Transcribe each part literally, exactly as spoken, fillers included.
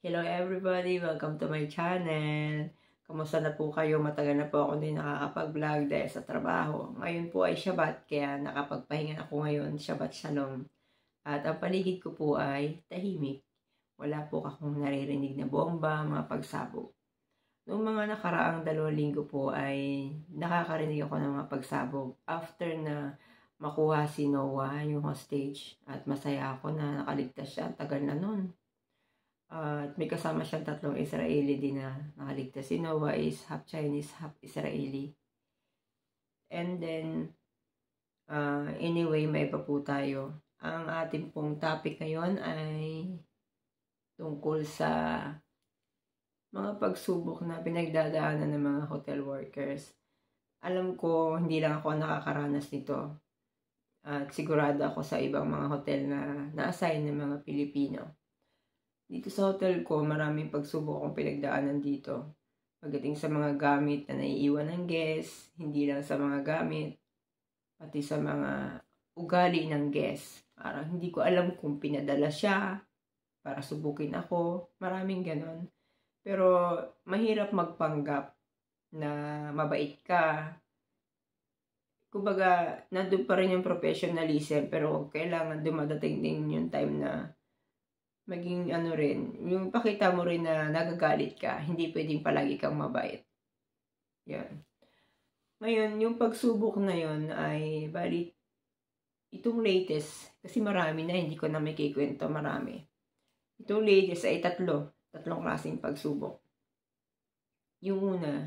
Hello everybody! Welcome to my channel! Kamusta na po kayo? Matagal na po ako din nakakapag-vlog dahil sa trabaho. Ngayon po ay Shabbat, kaya nakapagpahinga ako ngayon. Shabbat Shalom. At ang paligid ko po ay tahimik. Wala po akong naririnig na bomba, mga pagsabog. Noong mga nakaraang dalawang linggo po ay nakakarinig ako ng mga pagsabog. After na makuha si Noah yung hostage at masaya ako na nakaligtas siya. Tagal na nun. Uh, at may kasama siyang tatlong Israeli din na nakaligtas. Si Noah is half Chinese, half Israeli. And then, uh, anyway, may iba po tayo. Ang ating pong topic ngayon ay tungkol sa mga pagsubok na pinagdadaanan ng mga hotel workers. Alam ko, hindi lang ako nakakaranas nito. At sigurado ako sa ibang mga hotel na na-assign ng mga Pilipino. Dito sa hotel ko, maraming pagsubok akong pinagdaanan dito. Pagdating sa mga gamit na naiiwan ng guest, hindi lang sa mga gamit, pati sa mga ugali ng guest. Parang hindi ko alam kung pinadala siya para subukin ako. Maraming ganon. Pero mahirap magpanggap na mabait ka. Kumbaga, nandun pa rin yung professionalism, pero kailangan dumadating din yung time na maging ano rin, yung pakita mo rin na nagagalit ka, hindi pwedeng palagi kang mabait. Yan. Ngayon, yung pagsubok na yon ay, bali, itong latest, kasi marami na, hindi ko na may kikwento, marami. Itong latest ay tatlo, tatlong klaseng pagsubok. Yung una,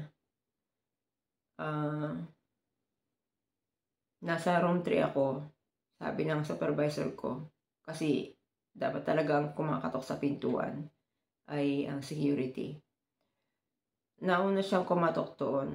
uh, nasa room three ako, sabi ng supervisor ko, kasi dapat talagang kumakatok sa pintuan ay ang security. Nauna siyang kumatok doon.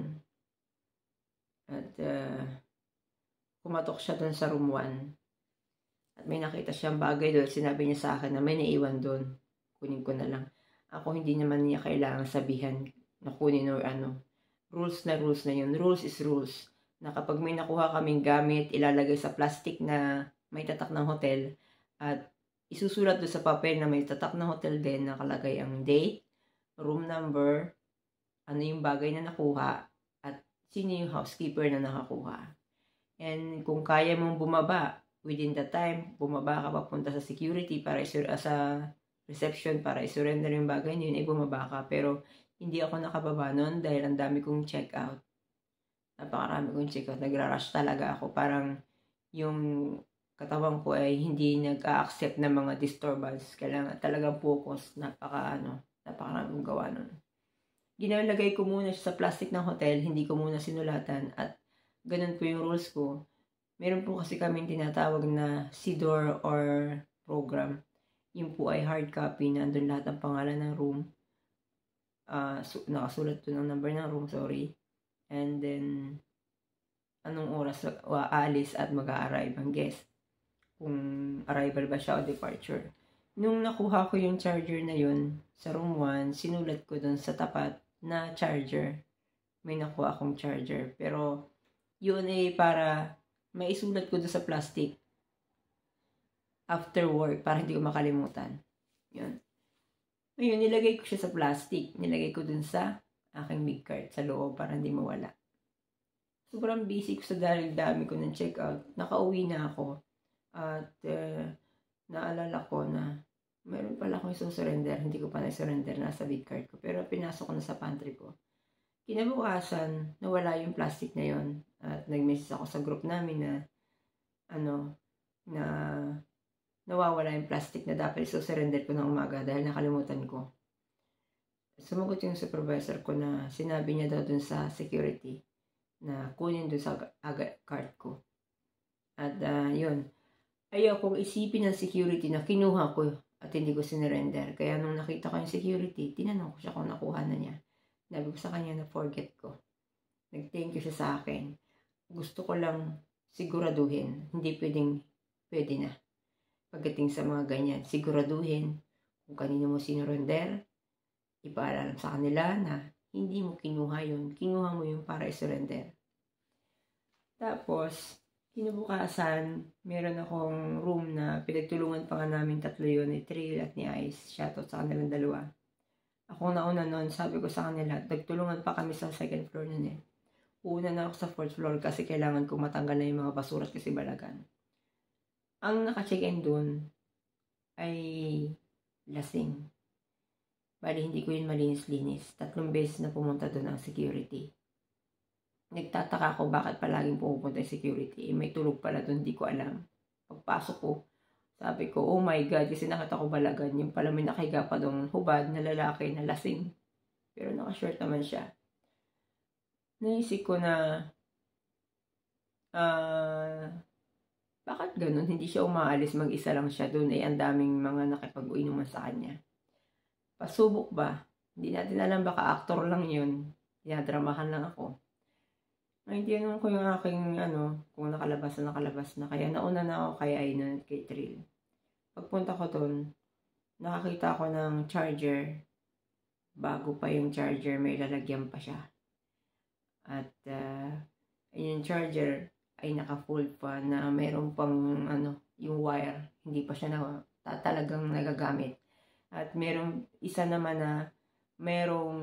At uh, kumatok siya doon sa room one. At may nakita siyang bagay doon. Sinabi niya sa akin na may naiwan doon. Kunin ko na lang. Ako hindi naman niya kailangan sabihan na kunin or ano. Rules na rules na yun. Rules is rules. Na kapag may nakuha kaming gamit, ilalagay sa plastic na may tatak ng hotel at isusulat doon sa papel na may tatak ng hotel din, nakalagay ang date, room number, ano yung bagay na nakuha, at sino yung housekeeper na nakakuha. And kung kaya mong bumaba, within the time, bumaba ka papunta sa security para isur sa reception para isurrender yung bagay na yun, ay bumaba ka. Pero hindi ako nakababa nun dahil ang dami kong check out. Napakarami kong check out. Nagra-rush talaga ako. Parang yung katawan ko ay hindi nag-a-accept ng mga disturbance. Kailangan talagang focus. Napaka, ano, napakaraming gawa nun. Ginalagay ko muna siya sa plastic ng hotel. Hindi ko muna sinulatan. At ganun po yung rules ko. Meron po kasi kaming tinatawag na C D O R or program. Yung po ay hard copy. Nandun lahat ng pangalan ng room. Uh, so, nakasulat po ng number ng room. Sorry. And then, anong oras uh, aalis at mag-a-arrive ang guest. Kung arrival ba siya o departure. Nung nakuha ko yung charger na yun sa room one, sinulat ko dun sa tapat na charger. May nakuha akong charger. Pero yun ay para maisulat ko dun sa plastic after work para hindi ko makalimutan. Yun. Ngayon, nilagay ko siya sa plastic. Nilagay ko dun sa aking big card sa loob para hindi mawala. Sobrang busy ko sa dahil dami ko ng check out. Nakauwi na ako. At uh, naalala ko na meron pala akong isang surrender. Hindi ko pa na-surrender na sa big card ko. Pero pinasok ko na sa pantry ko. Kinabukasan, nawala yung plastic na yon. At nag-message ako sa group namin na ano, na nawawala yung plastic na dapat iso-surrender ko ng umaga dahil nakalimutan ko. Sumagot yung supervisor ko na sinabi niya daw dun sa security na kunin dun sa card ko. At uh, yun. Ayaw kong isipin ng security na kinuha ko at hindi ko sinurrender. Kaya nung nakita ko yung security, tinanong ko siya kung nakuha na niya. Sabi ko sa kanya na forget ko. Nag-thank you siya sa akin. Gusto ko lang siguraduhin. Hindi pwedeng, pwede na. Pagdating sa mga ganyan, siguraduhin kung kanino mo sinurrender. Ipaalam sa kanila na hindi mo kinuha yun. Kinuha mo yun para isurrender. Tapos, kinabukasan, meron akong room na pinagtulungan pa nga namin tatlo yun, ni Trill at ni Ice. Shoutout sa kanilang dalawa. Ako nauna nun, sabi ko sa kanila, nagtulungan pa kami sa second floor nun eh. Una na ako sa fourth floor kasi kailangan ko matanggal na yung mga basura kasi balagan. Ang naka-check-in dun ay lasing. Bali, hindi ko yun malinis-linis. Tatlong beses na pumunta dun ang security. Nagtataka ako bakit palaging pumupunta yung security. Eh, may tulog pala dun, hindi ko alam. Pagpasok ko, sabi ko, oh my God, kasi nakita ko balagan. Yung pala may nakahiga pa doon hubad na lalaki na lasing. Pero naka-short naman siya. Naisip ko na, ah, uh, bakit ganun? Hindi siya umaalis, mag-isa lang siya doon. Eh, ang daming mga nakipag-uinuman sa kanya. Pasubok ba? Hindi natin alam, baka actor lang yun. Dinadramahan lang ako. Ngayon, tinanong ko yung aking, ano, kung nakalabas na nakalabas na. Kaya nauna na ako kay Ainan kay Trill. Pagpunta ko doon, nakakita ko ng charger. Bago pa yung charger, may lalagyan pa siya. At, uh, yung charger ay naka-fold pa na mayroon pang, ano, yung wire. Hindi pa siya na, talagang nagagamit. At mayroong isa naman na mayroong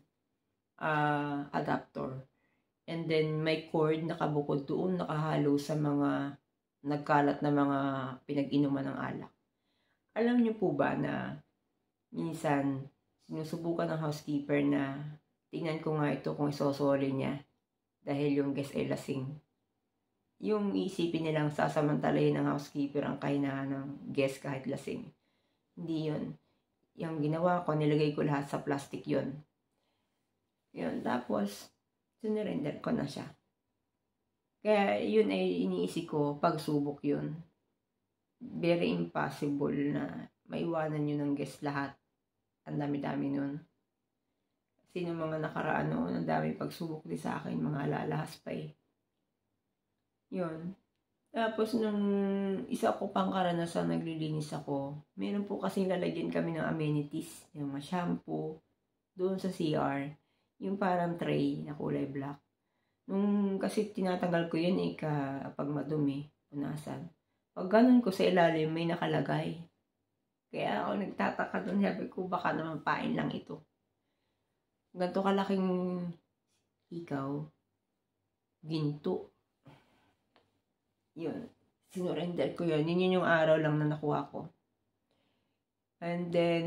uh, adapter. And then may cord nakabukod doon, nakahalo sa mga nagkalat na mga pinag-inuman ng alak. Alam niyo po ba na minsan sinusubukan ng housekeeper na tingnan ko nga ito kung isosoli niya dahil yung guest ay lasing. Yung isipin nilang sasamantalayin ng housekeeper ang kahinaan ng guest kahit lasing. Hindi yun. Yung ginawa ko, nilagay ko lahat sa plastic yun. Yun, tapos sinurrender ko na siya. Kaya yun ay iniisip ko, pagsubok yun. Very impossible na maiwanan yun ng guest lahat. Ang dami-dami nun. Sino mga nakaraan noon, ang dami pagsubok din sa akin, mga lalahas pa eh. Yun. Tapos nung isa ko pang karanasan, naglilinis ako, meron po kasing lalagyan kami ng amenities, yung mga shampoo, doon sa C R. Yung parang tray na kulay black. Nung kasi tinatanggal ko yun eh kapag madumi, punasan. Pag ganun ko sa ilalim, may nakalagay. Kaya ako nagtataka doon, sabi ko baka naman pain lang ito. Ganito kalaking ikaw, ginto. Yun, sinurrender ko yun. Yun yun yung araw lang na nakuha ko. And then,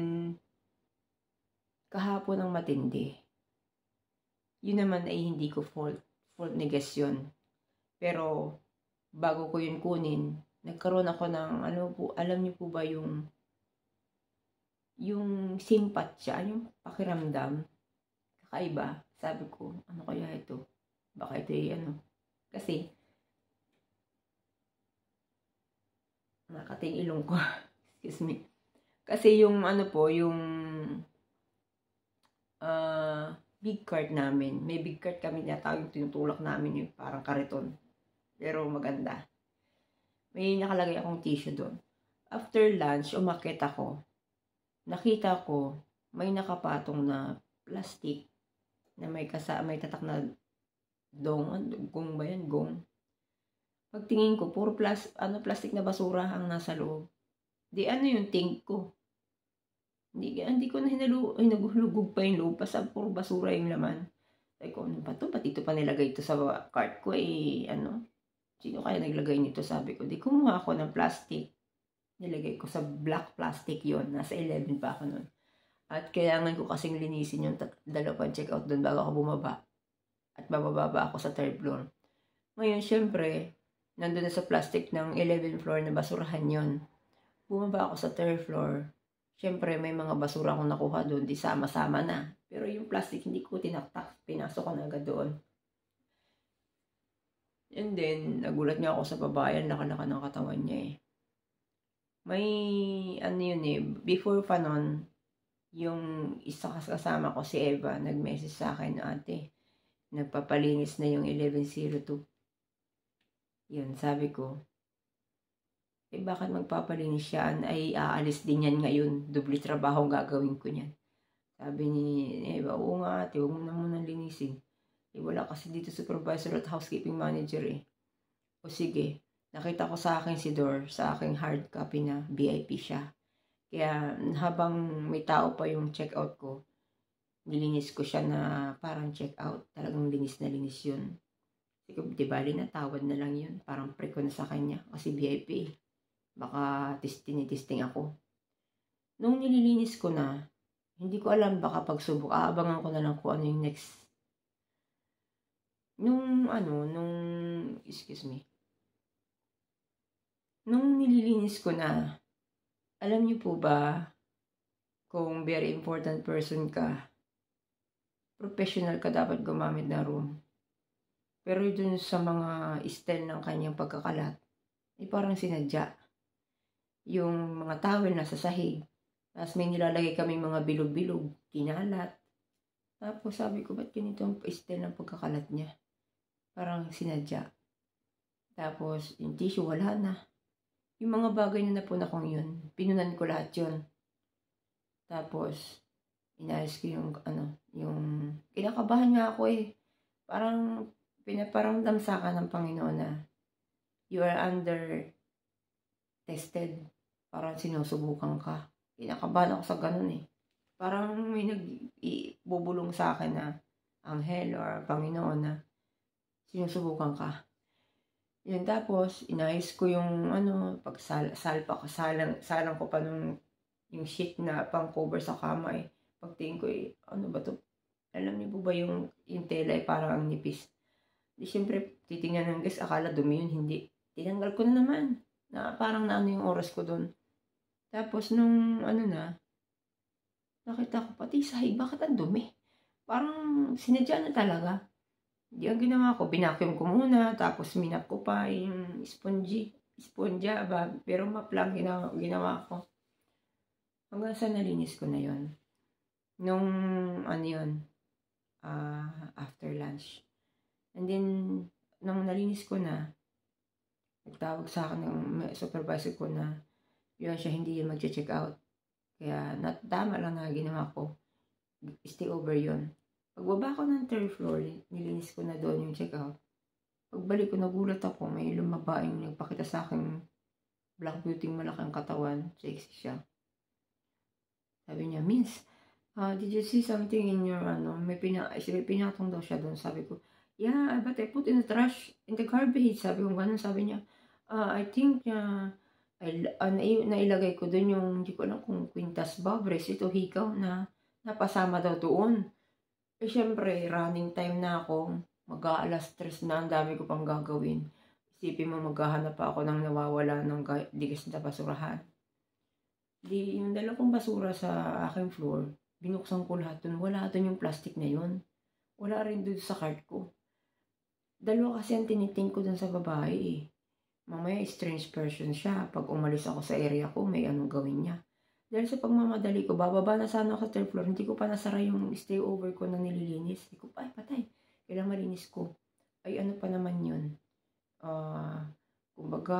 kahapon ang matindi. Yun naman ay hindi ko fault. Fault ni guess yun. Pero, bago ko yun kunin, nagkaroon ako ng, ano po, alam niyo po ba yung, yung simpatya, yung pakiramdam, kakaiba. Sabi ko, ano kaya ito? Baka ito ay ano. Kasi, nakating ilong ko. Excuse me. Kasi yung, ano po, yung, ah, uh, big cart namin. May big cart kami na tawag, tinutulak namin yung parang kariton. Pero maganda. May nakalagay akong tissue doon. After lunch, umakyat ako. Nakita ko, may nakapatong na plastic na may kasa, may tatak na dong, gong ba yan? Gong. Pagtingin ko, puro plas, ano, plastic na basura ang nasa loob. Di ano yung think ko. Hindi, hindi ko na hinalu, ay naghulugog pa yung loob, basta puro basura yung laman. Sabi ko, ano ba ito? Ba't ito pa nilagay ito sa cart ko? Eh, ano? Sino kaya naglagay nito? Sabi ko, di kumuha ako ng plastic. Nilagay ko sa black plastic yon. Nasa eleven pa ako nun. At kailangan ko kasing linisin yung dalawang check-out doon bago ako bumaba. At bababa ako sa third floor. Ngayon, syempre, nandun na sa plastic ng eleventh floor na basurahan yon. Bumaba ako sa third floor. Siyempre, may mga basura akong nakuha doon, di sama-sama na. Pero yung plastic, hindi ko tinaktak. Pinasok ko na agad doon. And then, nagulat nga ako sa babayan, laka-laka ng katawan niya eh. May, ano yun eh, before pa nun, yung isa kasama ko, si Eva, nag-message sa akin, ate, nagpapalinis na yung eleven oh two. Yun, sabi ko, eh bakit magpapalinis siya? Ay aalis din yan ngayon. Dubli trabaho gagawin ko niyan. Sabi ni Eva, oo nga ate, huwag mo na muna linisin. Eh wala kasi dito supervisor at housekeeping manager eh. O sige, nakita ko sa akin si Dor, sa aking hard copy na V I P siya. Kaya habang may tao pa yung check out ko, nilinis ko siya na parang check out. Talagang linis na linis yun. Kasi di bali na, tawad na lang yun. Parang pre ko na sa kanya kasi V I P. Baka tinitisting ako. Nung nililinis ko na, hindi ko alam, baka pagsubok, aabangan ko na lang kung ano yung next. Nung ano, nung, excuse me, nung nililinis ko na, alam niyo po ba, kung very important person ka, professional ka dapat gumamit ng room. Pero dun sa mga style ng kanyang pagkakalat, ay parang sinadya. Yung mga towel nasa sahig, tapos may nilalagay kami mga bilog-bilog, kinalat. Tapos sabi ko, ba't ganito ang style ng pagkakalat niya? Parang sinadya. Tapos yung tissue, wala na. Yung mga bagay na napuna kong yun, pinunan ko lahat yun. Tapos, inayos ko yung, ano, yung, kinakabahan nga ako eh. Parang, pinaparamdam sa akin ng Panginoon na, you are under tested. Parang sinusubukan ka. Kinakabahan ako sa ganun eh. Parang may nagbubulong sa akin na, anghel or Panginoon na, sinusubukan ka. Yun, tapos, inayos ko yung, ano, pag sal, salpa ko, salang, salang ko pa nung, yung sheet na pang cover sa kama eh. Pagtingin ko eh, ano ba to? Alam niyo po ba yung, yung tela ay parang ang nipis? Di syempre, titingnan ng guys, akala dumi yun, hindi. Tinanggal ko na naman. Na parang naano yung oras ko doon. Tapos nung ano na, nakita ko pati sahig, bakit ang dumi? Parang sinadya na talaga. Di ang ginawa ko, binacuum ko muna, tapos minap ko pa yung spongy, spongya ba? Pero maplang ginawa, ginawa ko. Hanggang sa nalinis ko na yon. Nung ano yun, uh, after lunch. And then, nung nalinis ko na, nagtawag sa akin ng supervisor ko na yun siya, hindi yun mag-check out. Kaya, nat tama lang na ginawa ko. Stay over yun. Pagbaba ko ng third floor, nilinis ko na doon yung check out. Pagbalik ko, nagulat ako, may lumabaing nagpakita sa akin black beauty, malaking katawan, sexy siya. Sabi niya, Miss, uh, did you see something in your, ano, may pina, pinatong daw siya doon. Sabi ko, yeah, but I put in the trash, in the garbage. Sabi ko, ganun, sabi niya, uh, I think, uh, ay, uh, nailagay ko doon yung, hindi ko alam kung quintas ba, ito hikaw na, napasama daw doon. Eh, syempre, running time na ako, mag-aalas stress na, ang dami ko pang gagawin. Isipin mo, maghahanap pa ako ng nawawala ng digas na basurahan. Di, yung dala kong basura sa aking floor, binuksan ko lahat dun. Wala dun yung plastic na yun. Wala rin dun sa cart ko. Dalawa kasi ang tiniting ko dun sa babae eh. Mamaya strange person siya. Pag umalis ako sa area ko, may anong gawin niya. Dahil sa pagmamadali ko, bababa na sana ako sa third floor. Hindi ko pa nasara yung stay over ko na nililinis. Hindi ko pa, ay patay. Kailangan malinis ko. Ay ano pa naman yun. Ah, uh, kumbaga,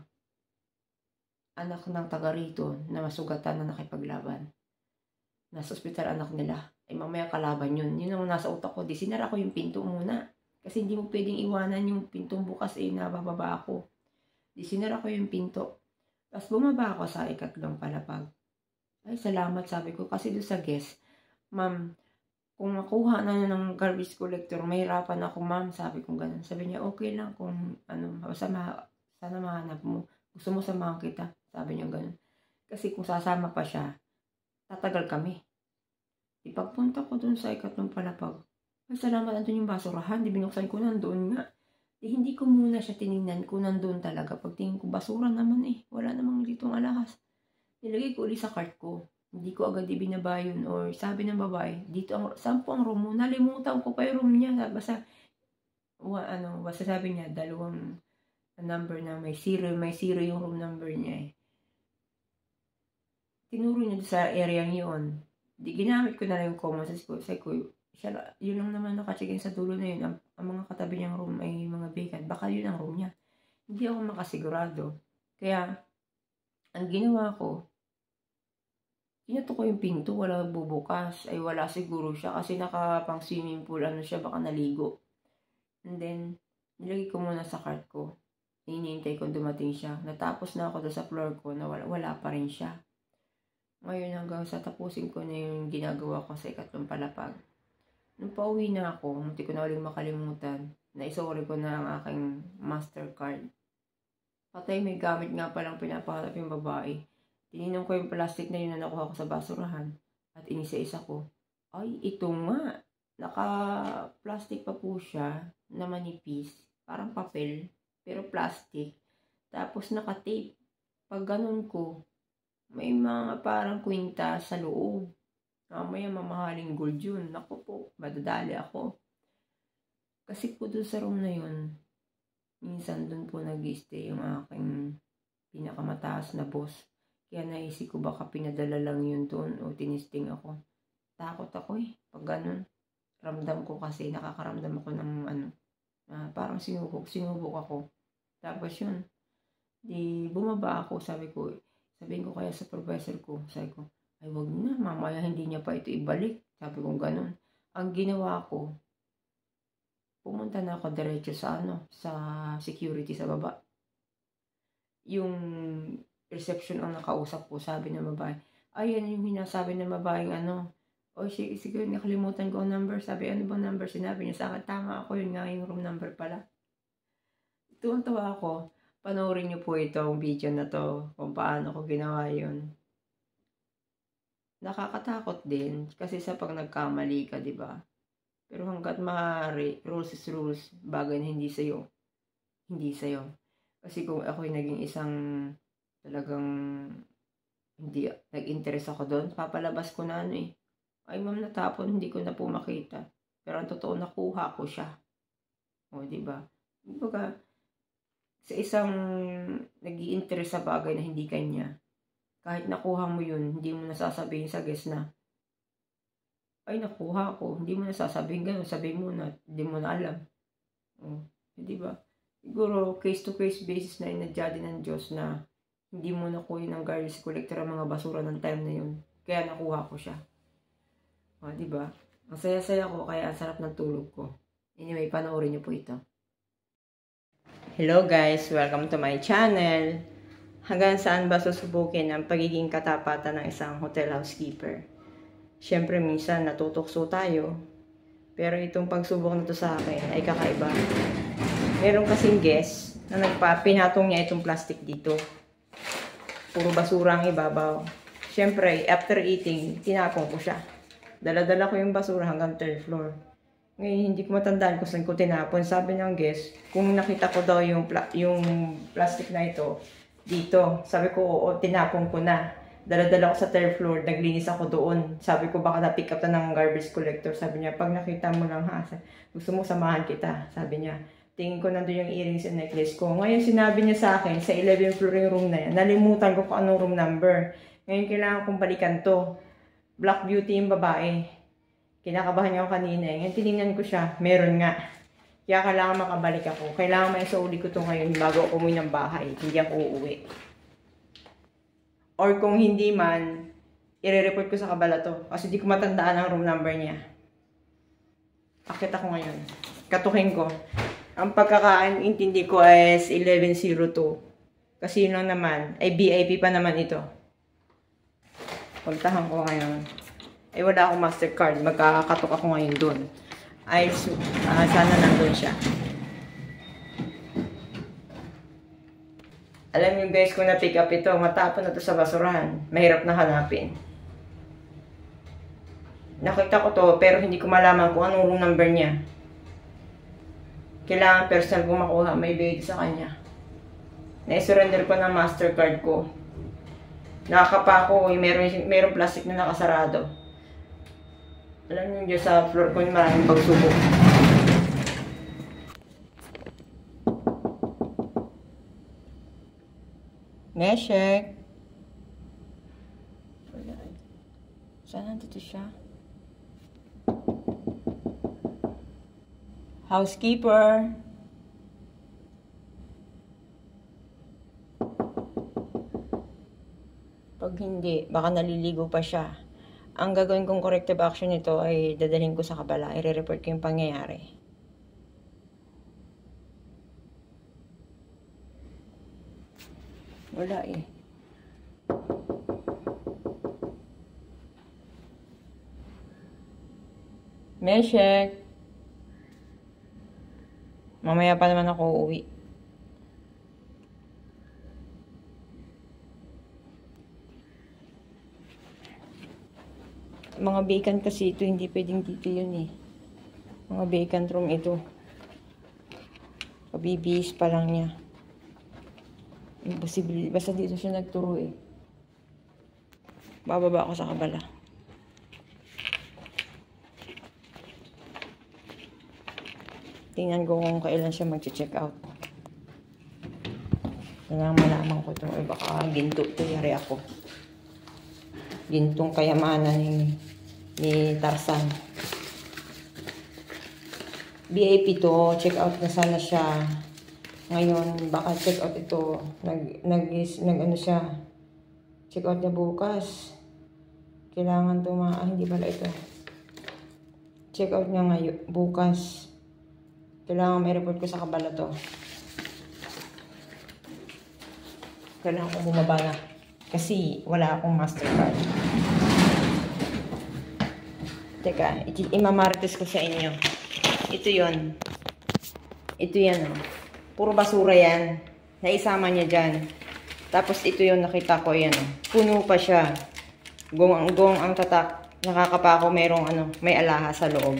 anak ng taga rito na masugatan na nakipaglaban. Nasa ospital anak nila. Ay mamaya kalaban yun. Yun ang nasa utak ko. Di sinara ko yung pinto muna. Kasi hindi mo pwedeng iwanan yung pintong bukas eh, nabababa ako. Di sinara ko yung pinto. Tapos bumaba ako sa ikatlong palapag. Ay salamat sabi ko. Kasi doon sa guest, ma'am, kung makuha na ng garbage collector, mahirapan ako ma'am. Sabi ko ganun. Sabi niya okay lang kung ano, sana, sana mahanap mo. Gusto mo samahan kita. Sabi niya ganun. Kasi kung sasama pa siya, tatagal kami. Ipagpunta ko dun sa ikatlong palapag. Ay, salamat andun yung basurahan. Di binuksan ko nandun nga. Di hindi ko muna siya tinignan kung nandun talaga. Pagtingin ko, basura naman eh. Wala namang ditong alahas. Nilagay ko ulit sa cart ko. Hindi ko agad ibinaba yun. Or sabi ng babae, dito ang, saan po ang room mo? Nalimutan ko pa yung room niya. Basta, wa, ano, basta sabi niya, dalawang number na may zero. May zero yung room number niya eh. Tinuro niya sa area yun. Di, ginamit ko na lang yung common sense ko. Say ko, siya, yun lang naman nakachikin sa dulo na yun. Ang, ang mga katabi niyang room ay mga vacant. Baka yun ang room niya. Hindi ako makasigurado. Kaya, ang ginawa ko, kinato ko yung pinto, wala bubukas. Ay wala siguro siya kasi nakapang swimming pool, ano siya, baka naligo. And then, nilagay ko muna sa cart ko. Hinihintay ko dumating siya. Natapos na ako doon sa floor ko na wala, wala pa rin siya. Ngayon hanggang sa tapusin ko na yung ginagawa ko sa ikatlong palapag. Nung pauwi na ako, hindi ko na uling makalimutan, naisuri ko na ang aking Mastercard. Patay, may gamit nga palang pinapahanap yung babae. Tininom ko yung plastic na yun na nakuha ko sa basurahan at inisa-isa ko. Ay, ito nga. Naka-plastic pa po siya na manipis. Parang papel, pero plastic. Tapos naka-tape. Pag ganun ko, may mga parang kwinta sa loob. Mamaya mamahaling gold yun. Naku po, madadali ako. Kasi po doon sa room na yun, minsan doon po nag-stay yung aking pinakamataas na boss. Kaya naisip ko baka pinadala lang yun doon o tinisting ako. Takot ako eh. Pag ganun, ramdam ko kasi, nakakaramdam ako ng ano, uh, parang sinubok, sinubok ako. Tapos yun, di bumaba ako, sabi ko, sabihin ko kaya sa supervisor ko, sabi ko, ay wag na, mamaya hindi niya pa ito ibalik. Sabi ko ganun. Ang ginawa ko, pumunta na ako diretso sa ano, sa security sa baba. Yung reception ang nakausap ko, sabi ng babae, ay yan yung hinasabi ng babaeng ano, o sige, sige, nakalimutan ko ang number. Sabi, ano bang number? Sinabi niya sa akin, tama ako, yun nga yung room number pala. Tuwang-tuwa ako. Panoorin niyo po itong video na to kung paano ko ginawa yun. Nakakatakot din kasi sa pag nagkamali ka, di ba? Pero hanggat maaari, rules is rules, bagay na hindi sa'yo. Hindi sa'yo. Kasi kung ako'y naging isang talagang hindi nag-interest ako doon, papalabas ko na ano eh. Ay ma'am, natapon, hindi ko na po makita. Pero ang totoo, nakuha ko siya. O, di ba? Kumbaga, sa isang nag-i-interest sa bagay na hindi kanya, kahit nakuha mo yun, hindi mo nasasabihin sa guest na, ay nakuha ko, hindi mo nasasabihin gano'n, sabihin mo na, hindi mo na alam. O, di ba? Siguro, case-to-case basis na inadya din ng Diyos na hindi mo nakuha ng garbage collector ang mga basura ng time na yun. Kaya nakuha ko siya. O, di ba? Ang saya-saya ko, kaya ang sarap ng tulog ko. Anyway, panoorin niyo po ito. Hello guys! Welcome to my channel. Hanggang saan ba susubukin ang pagiging katapatan ng isang hotel housekeeper? Siyempre, minsan natutokso tayo. Pero itong pagsubok na to sa akin ay kakaiba. Meron kasing guest na nagpa, pinatong niya itong plastic dito. Puro basura ang ibabaw. Siyempre, after eating, tinapong ko siya. Dala-dala ko yung basura hanggang third floor. Ngayon, hindi ko matandaan kung saan ko tinapon. Sabi ng guest, kung nakita ko daw yung, pla yung plastic na ito, dito. Sabi ko, oo, tinapon ko na. Dala-dala ko sa third floor, naglinis ako doon. Sabi ko, baka na-pick up na ng garbage collector. Sabi niya, pag nakita mo lang ha, gusto mo samahan kita. Sabi niya, tingin ko nandun yung earrings and necklace ko. Ngayon, sinabi niya sa akin, sa eleventh floor yung room na yan. Nalimutan ko kung anong room number. Ngayon, kailangan kong balikan to. Black Beauty yung babae. Kinakabahan niya ako kanina. Ngayon, tinignan ko siya. Meron nga. Kaya kailangan makabalik ako. Kailangan may sauli ko to ngayon bago ako umuwi ng bahay. Hindi ako uuwi. Or kung hindi man, i-report ko sa kabala to. Kasi di ko matandaan ang room number niya. Akit ako ngayon. Katukin ko. Ang pagkakaintindi ko is eleven oh two. Kasi yun lang naman. Ay, V I P pa naman ito. Puntahan ko ngayon. Eh, wala akong Mastercard. Magkakatok ako ngayon doon. Ay, uh, sana nandun siya. Alam niyo guys, kung na-pick up ito, matapon na to sa basurahan. Mahirap na hanapin. Nakita ko to, pero hindi ko malaman kung anong room number niya. Kailangan personal kong makuha. May bigay sa kanya. Na-surrender ko ng Mastercard ko. Nakakapa ko, meron, meron plastic na nakasarado. Alam niyo, sa floor ko maraming pagsubok. Meshek. Saan nandito siya? Housekeeper. Pag hindi, baka naliligo pa siya. Ang gagawin kong corrective action nito ay dadalhin ko sa kabala. I-report ko yung pangyayari. Wala eh. Meshek. Mamaya pa naman ako uuwi. Mga vacant kasi ito, hindi pwedeng dito yun eh. Mga vacant room ito. Kabibihis pa lang niya. Imposible. Basta dito siya nagturo eh. Bababa ako sa kabala. Tingnan ko kung kailan siya mag-check out. Kailangan malaman ko ito. Eh baka ginto ito. Yari ako. Gintong kayamanan ni, ni Tarzan. V I P to. Check out na sana siya. Ngayon, baka check out ito. Nag, nag, nag ano siya. Check out niya bukas. Kailangan ito ma... Ah, hindi pala ito. Check out niya ngayon. Bukas. Kailangan may report ko sa kabala to. Kailangan ko bumaba na. Kasi wala akong Mastercard. Teka, imamarites ko sa inyo. Ito yon. Ito yan oh. Puro basura yan. Naisama niya dyan. Tapos ito yung nakita ko yan oh. Puno pa siya. Gong ang gong ang tatak. Nakakapako merong ano, may alahas sa loob.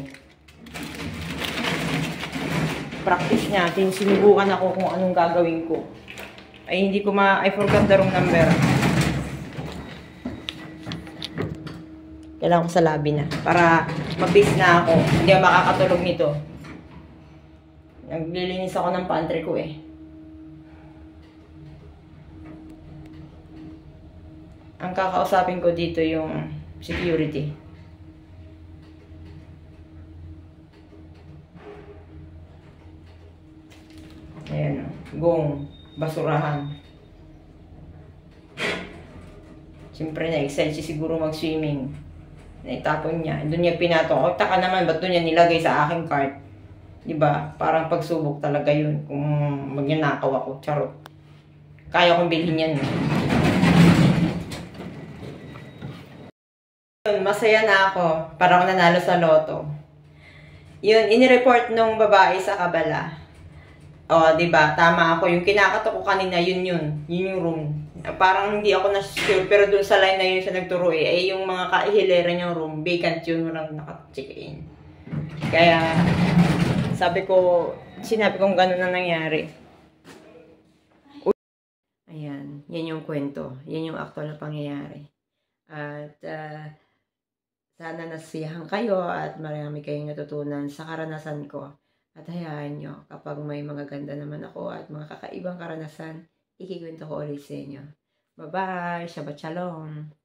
Practice natin. Sinubukan ako kung anong gagawin ko. Ay hindi ko ma... I forgot the wrong number. Kailangan ko sa labi na. Para mag-base na ako. Hindi ako makakatulog nito. Naglilinis ako ng pantry ko eh. Ang kakausapin ko dito yung security. Ayan o. Gong. Basurahan. Siyempre na-excel siya siguro mag-swimming. Naitapon niya. Doon niya pinato. O, taka naman, ba't doon niya nilagay sa aking cart? Diba? Parang pagsubok talaga yun. Kung magnanakaw ako. Charot. Kaya kong bilhin yan. Masaya na ako. Para ako nanalo sa loto. Yun, inireport nung babae sa kabala. O, diba? Tama ako. Yung kinakato ko kanina, yun yun. Yun yung room. Parang hindi ako na-sure. Pero dun sa line na yun siya nagturo eh. Ay, yung mga kaihilera niyang room, vacant yun. Walang naka-check-in. Kaya, sabi ko, sinabi kong gano'n na nangyari. Ayan. Yan yung kwento. Yan yung actual na pangyayari. At, uh, sana nasiyahan kayo at marami kayong natutunan sa karanasan ko. At hayaan nyo, kapag may mga ganda naman ako at mga kakaibang karanasan, ikikwento ko ulit sa inyo. Bye-bye! Shabbat Shalom!